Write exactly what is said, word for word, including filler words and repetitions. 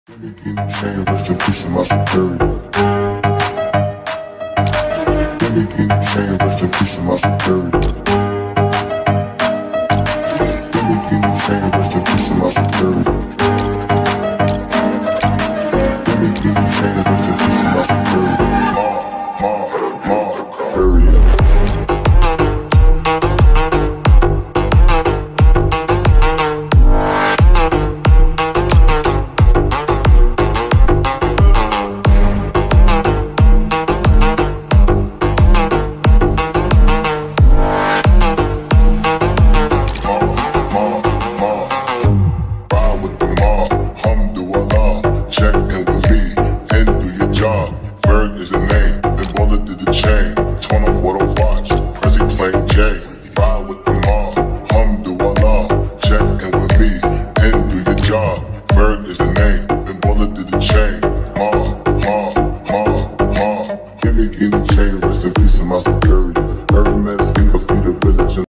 Chain, rest in peace to my security. Let me get the chain, rest in peace to my security. Let me get the chain, rest in peace to my security. Let me get the chain, rest in peace to my security. Ma, ma, ma, area. Check in with me and do your job. Ferg is the name, then bullet did the chain. Torn off what I watched, Prezi playing J. Ride with the mob, alhamdulillah. Check in with me and do your job. Ferg is the name, then bullet did the chain. Ma, ma, ma, ma. Give me, give me chain, rest in peace to my security. Hermes, think of the village.